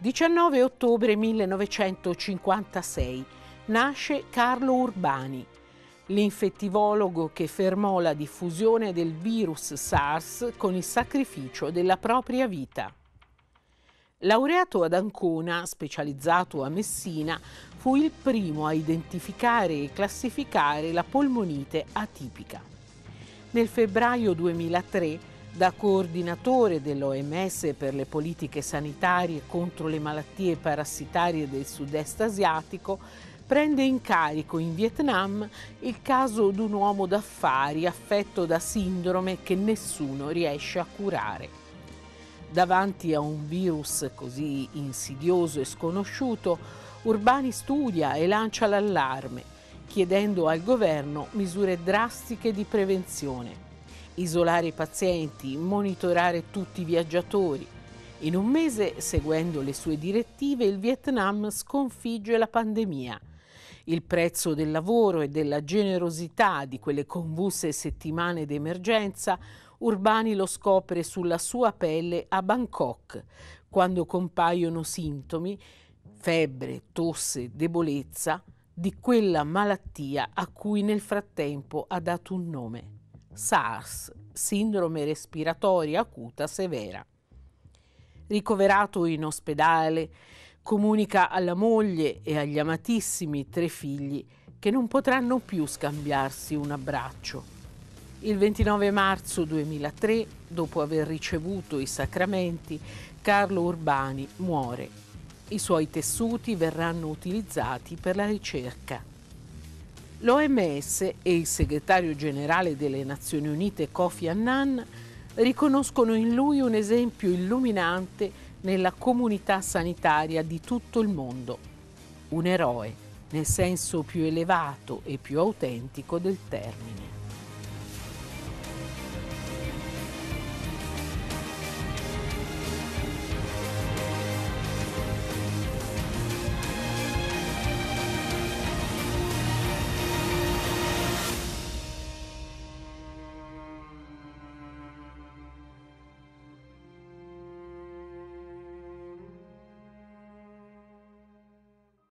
19 ottobre 1956 nasce Carlo Urbani, l'infettivologo che fermò la diffusione del virus SARS con il sacrificio della propria vita. Laureato ad Ancona, specializzato a Messina, fu il primo a identificare e classificare la polmonite atipica. Nel febbraio 2003, da coordinatore dell'OMS per le politiche sanitarie contro le malattie parassitarie del sud-est asiatico, prende in carico in Vietnam il caso di un uomo d'affari affetto da sindrome che nessuno riesce a curare. Davanti a un virus così insidioso e sconosciuto, Urbani studia e lancia l'allarme, chiedendo al governo misure drastiche di prevenzione. Isolare i pazienti, monitorare tutti i viaggiatori. In un mese, seguendo le sue direttive, il Vietnam sconfigge la pandemia. Il prezzo del lavoro e della generosità di quelle convulse settimane d'emergenza, Urbani lo scopre sulla sua pelle a Bangkok, quando compaiono sintomi, febbre, tosse, debolezza, di quella malattia a cui nel frattempo ha dato un nome. SARS, sindrome respiratoria acuta severa. Ricoverato in ospedale, comunica alla moglie e agli amatissimi 3 figli che non potranno più scambiarsi un abbraccio. Il 29 marzo 2003, dopo aver ricevuto i sacramenti, Carlo Urbani muore. I suoi tessuti verranno utilizzati per la ricerca. L'OMS e il segretario generale delle Nazioni Unite Kofi Annan riconoscono in lui un esempio illuminante nella comunità sanitaria di tutto il mondo. Un eroe, nel senso più elevato e più autentico del termine.